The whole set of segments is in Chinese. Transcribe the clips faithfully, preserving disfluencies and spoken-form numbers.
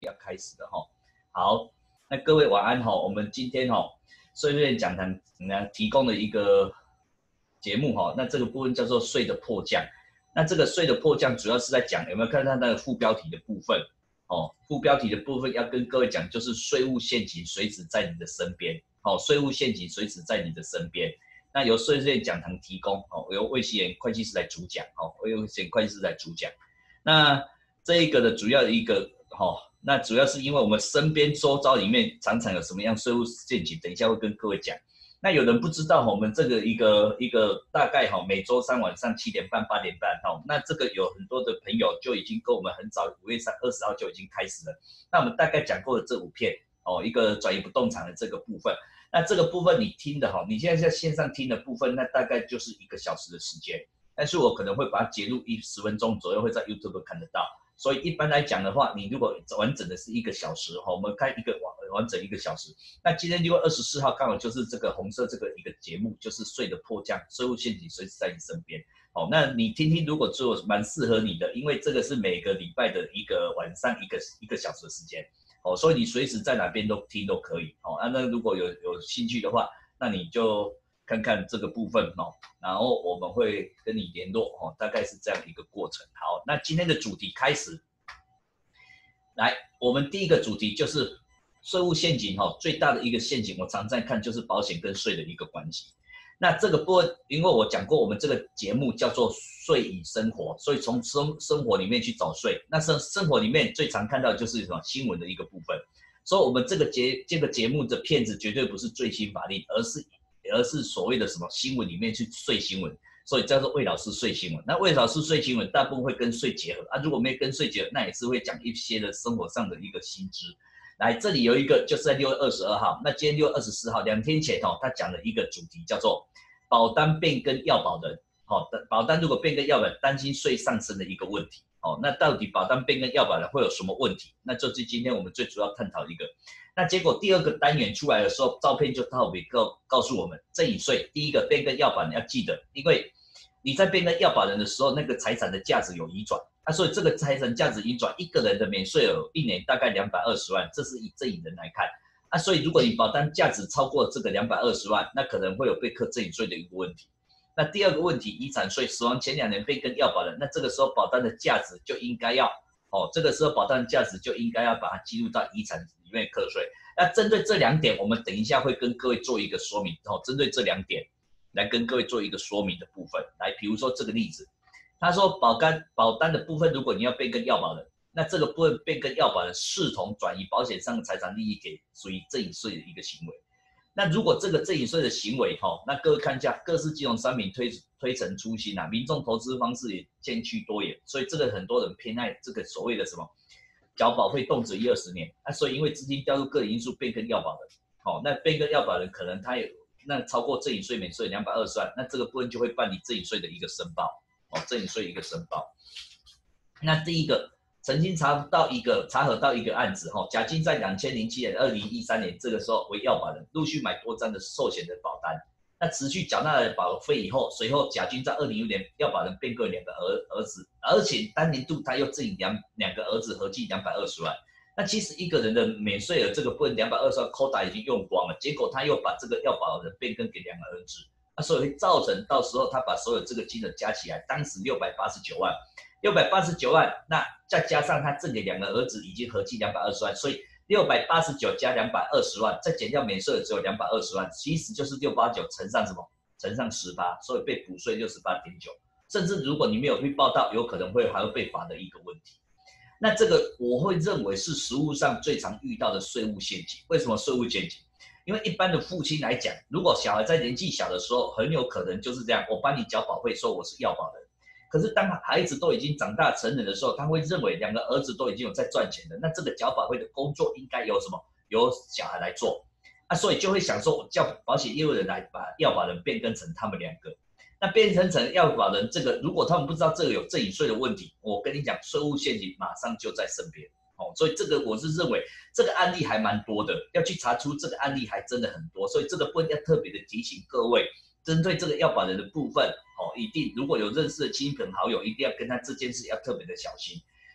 要开始了哈。好，那各位晚安哈。我们今天哈税率讲堂呢提供了一个节目哈，那这个部分叫做税的迫降。那这个税的迫降主要是在讲，有没有看到那个副标题的部分？哦，副标题的部分要跟各位讲，就是税务陷阱随时在你的身边。哦，税务陷阱随时在你的身边。那由税率讲堂提供，哦，由魏希言会计师来主讲，哦，由魏希言会计师来主讲。那这一个的主要的一个，哦，那主要是因为我们身边周遭里面常常有什么样税务陷阱，等一下会跟各位讲。那有人不知道，我们这个一个一个大概哈，每周三晚上七点半、八点半哈，那这个有很多的朋友就已经跟我们很早，五月二十号就已经开始了。那我们大概讲过了这五片哦，一个转移不动产的这个部分。那这个部分你听的哈，你现在在线上听的部分，那大概就是一个小时的时间，但是我可能会把它截录一十分钟左右，会在 YouTube 看得到。所以一般来讲的话，你如果完整的是一个小时哈，我们开一个完完整一个小时。那今天六月二十四号刚好就是这个红色这个一个节目，就是税的迫降，税务陷阱随时在你身边。哦，那你听听，如果做蛮适合你的，因为这个是每个礼拜的一个晚上一个一个小时的时间。哦，所以你随时在哪边都听都可以。哦，啊、那如果有有兴趣的话，那你就看看这个部分哦，然后我们会跟你联络哦，大概是这样一个过程。好，那今天的主题开始，来，我们第一个主题就是税务陷阱哈，最大的一个陷阱，我常在看就是保险跟税的一个关系。那这个部分，因为我讲过，我们这个节目叫做税与生活，所以从生生活里面去找税。那生生活里面最常看到的就是什么新闻的一个部分。所以我们这个节这个节目的片子绝对不是最新法律，而是而是所谓的什么新闻里面去税新闻，所以叫做魏老师税新闻。那魏老师税新闻大部分会跟税结合啊，如果没跟税结合，那也是会讲一些的生活上的一个新知。来，这里有一个，就是在六月二十二号，那今天六月二十四号，两天前哦，他讲了一个主题叫做保单变更要保人，哦，保单如果变更要保人，担心税上升的一个问题，哦，那到底保单变更要保人会有什么问题？那就是今天我们最主要探讨一个。那结果第二个单元出来的时候，照片就特别告告诉我们，赠与税第一个变更要保人要记得，因为你在变更要保人的时候，那个财产的价值有移转。啊，所以这个财产价值移转，一个人的免税额一年大概两百二十万，这是以赠与人来看。啊，所以如果你保单价值超过这个两百二十万，那可能会有被课赠与税的一个问题。那第二个问题，遗产税，死亡前两年变更要保人，那这个时候保单的价值就应该要，哦，这个时候保单的价值就应该要把它记录到遗产里面课税。那针对这两点，我们等一下会跟各位做一个说明。哦，针对这两点来跟各位做一个说明的部分。来，比如说这个例子。他说保单保单的部分，如果你要变更要保人，那这个部分变更要保人视同转移保险上的财产利益给属于赠与税的一个行为。那如果这个赠与税的行为哈，那各位看一下，各式金融商品推推陈出新啊，民众投资方式也渐趋多元，所以这个很多人偏爱这个所谓的什么缴保费动辄一二十年，那所以因为资金调入个人因素变更要保人，好，那变更要保人可能他有那超过赠与税免税两百二十万，那这个部分就会办理赠与税的一个申报。哦，赠与税一个申报。那第一个，曾经查到一个查核到一个案子，哈，甲金在两千零七年、二零一三年这个时候为要保人，陆续买多张的寿险的保单。那持续缴纳了保费以后，随后甲金在二零一六年要保人变更两个儿儿子，而且当年度他又赠与两两个儿子合计两百二十万。那其实一个人的免税额这个部分两百二十万 quota 已经用光了，结果他又把这个要保人变更给两个儿子。那所以会造成到时候他把所有这个金额加起来，当时六百八十九万，六百八十九万，那再加上他赠给两个儿子，已经合计两百二十万，所以六百八十九加两百二十万，再减掉免税额只有两百二十万，其实就是六百八十九乘上什么？乘上十八，所以被补税六十八点九，甚至如果你没有去报到，有可能会还会被罚的一个问题。那这个我会认为是实务上最常遇到的税务陷阱。为什么税务陷阱？因为一般的父亲来讲，如果小孩在年纪小的时候，很有可能就是这样，我帮你缴保费，说我是要保人。可是当孩子都已经长大成人的时候，他会认为两个儿子都已经有在赚钱的，那这个缴保费的工作应该由什么？由小孩来做。啊，所以就会想说，我叫保险业务人来把要保人变更成他们两个。那变成成要保人这个，如果他们不知道这个有赠与税的问题，我跟你讲，税务陷阱马上就在身边。哦，所以这个我是认为这个案例还蛮多的，要去查出这个案例还真的很多，所以这个部分要特别的提醒各位，针对这个要保人的部分，哦，一定如果有认识的亲朋好友，一定要跟他这件事要特别的小心。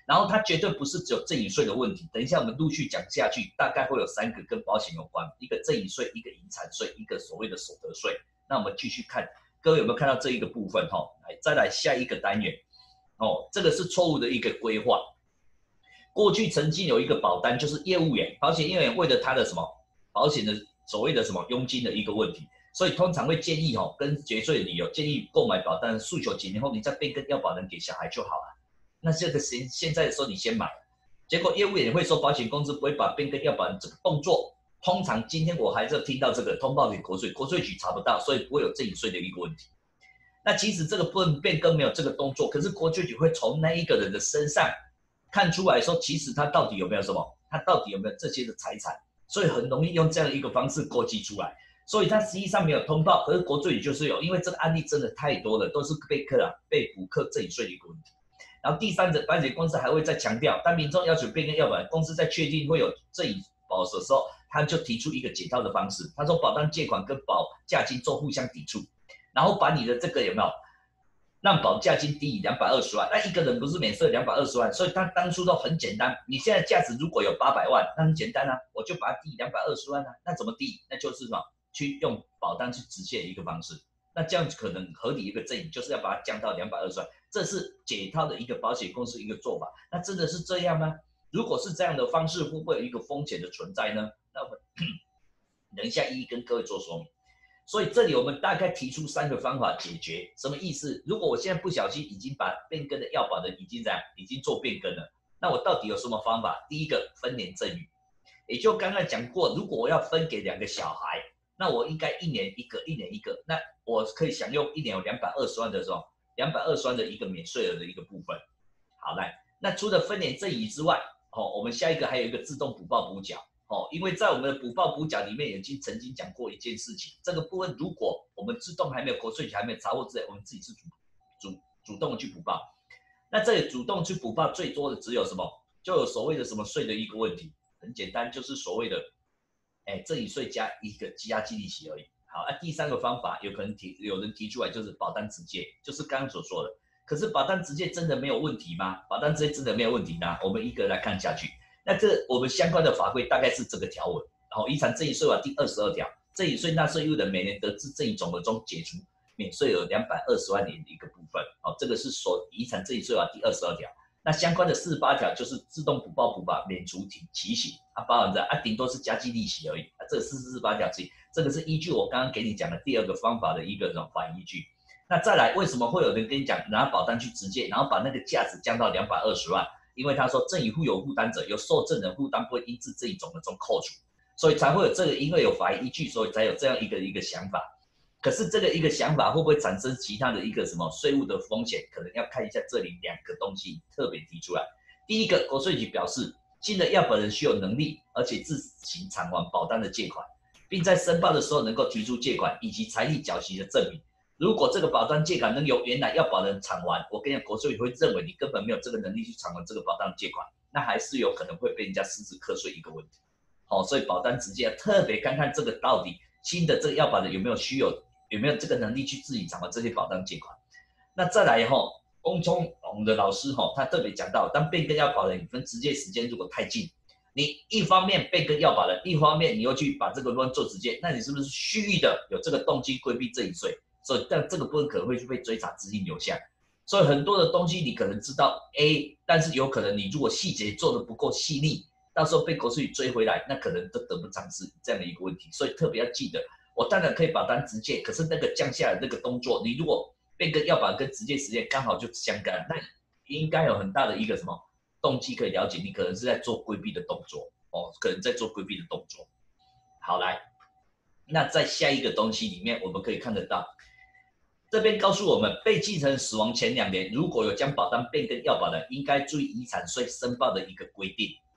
然后它绝对不是只有赠与税的问题，等一下我们陆续讲下去，大概会有三个跟保险有关，一个赠与税，一个遗产税，一个所谓的所得税。那我们继续看，各位有没有看到这一个部分？哈，来再来下一个单元。哦，这个是错误的一个规划。过去曾经有一个保单，就是业务员，保险业务员为了他的什么保险的所谓的什么佣金的一个问题，所以通常会建议哦，跟节税的理由建议购买保单诉求几年后你再变更要保人给小孩就好了。那这个现现在的时候你先买，结果业务员会说保险公司不会把变更要保人这个动作，通常今天我还是听到这个通报给国税，国税局查不到，所以不会有赠与税的一个问题。那其实这个部分变更没有这个动作，可是国税局会从那一个人的身上看出来说，其实他到底有没有什么，他到底有没有这些的财产，所以很容易用这样的一个方式勾稽出来。所以他实际上没有通报，可是国税局就是有，因为这个案例真的太多了，都是被课啊被补课赠与税的一个问题。然后第三者，保险公司还会再强调，当民众要求变更要保人，公司在确定会有赠与保的时候，他就提出一个解套的方式。他说保单借款跟保价金做互相抵触，然后把你的这个有没有让保价金低于两百二十万？那一个人不是免税两百二十万，所以他当初都很简单。你现在价值如果有八百万，那很简单啊，我就把它低两百二十万啊。那怎么低？那就是什么？去用保单去直接的一个方式。那这样子可能合理一个赠与，就是要把它降到两百二十万，这是解套的一个保险公司一个做法。那真的是这样吗？如果是这样的方式，会不会有一个风险的存在呢？那我们等一下一一跟各位做说明。所以这里我们大概提出三个方法解决，什么意思？如果我现在不小心已经把变更的要保人已经怎样，已经做变更了，那我到底有什么方法？第一个分年赠与，也就刚刚讲过，如果我要分给两个小孩，那我应该一年一个，一年一个，那我可以享用一年有两百二十万的这种两百二十万的一个免税额的一个部分。好，来，那除了分年赠与之外，哦，我们下一个还有一个自动补报补缴。哦，因为在我们的补报补缴里面已经曾经讲过一件事情，这个部分如果我们自动还没有国税局还没有查获之前，我们自己是主主主动的去补报。那这里主动去补报最多的只有什么？就有所谓的什么税的一个问题，很简单，就是所谓的，哎，赠与税加一个积压计利息而已。好，那、啊、第三个方法有可能提有人提出来，就是保单直接，就是刚刚所说的。可是保单直接真的没有问题吗？保单直接真的没有问题吗？我们一个来看下去。那这我们相关的法规大概是这个条文，然后遗产赠与税法第二十二条，赠与税纳税义务人每年得自赠与总额中解除免税额两百二十万元的一个部分，哦，这个是所遗产赠与税法第二十二条。那相关的四十八条就是自动补报补法免除提醒，啊，包含着啊，顶多是加计利息而已，啊，这是四十八条之一，这个是依据我刚刚给你讲的第二个方法的一个这种法依据。那再来，为什么会有人跟你讲拿保单去直接，然后把那个价值降到两百二十万？因为他说赠与负有负担者，由受赠人负担不会因自赠与总额中扣除，所以才会有这个，因为有法依据，所以才有这样一个一个想法。可是这个一个想法会不会产生其他的一个什么税务的风险？可能要看一下这里两个东西特别提出来。第一个，国税局表示，新的要保人需有能力，而且自行偿还保单的借款，并在申报的时候能够提出借款以及财力缴息的证明。如果这个保单借款能由原来要保人偿还，我跟你讲，国税局会认为你根本没有这个能力去偿还这个保单借款，那还是有可能会被人家实质课税一个问题。好、哦，所以保单直接要特别看看这个到底新的这个要保人有没有需有有没有这个能力去自己偿还这些保单借款。那再来哈、哦，翁聪我们的老师哈、哦，他特别讲到，当变更要保人跟直接时间如果太近，你一方面变更要保人，一方面你又去把这个部分做直接，那你是不是蓄意的有这个动机规避赠与税？所以，但这个部分可能会去被追查资金流向，所以很多的东西你可能知道 A， 但是有可能你如果细节做的不够细腻，到时候被国税局追回来，那可能都得不偿失这样的一个问题。所以特别要记得，我当然可以把单直借，可是那个降下来那个动作，你如果变更要把跟直接时间刚好就相干，那应该有很大的一个什么动机可以了解，你可能是在做规避的动作哦，可能在做规避的动作。好，来，那在下一个东西里面，我们可以看得到。这边告诉我们，被继承人死亡前两年，如果有将保单变更要保人，应该注意遗产税申报的一个规定。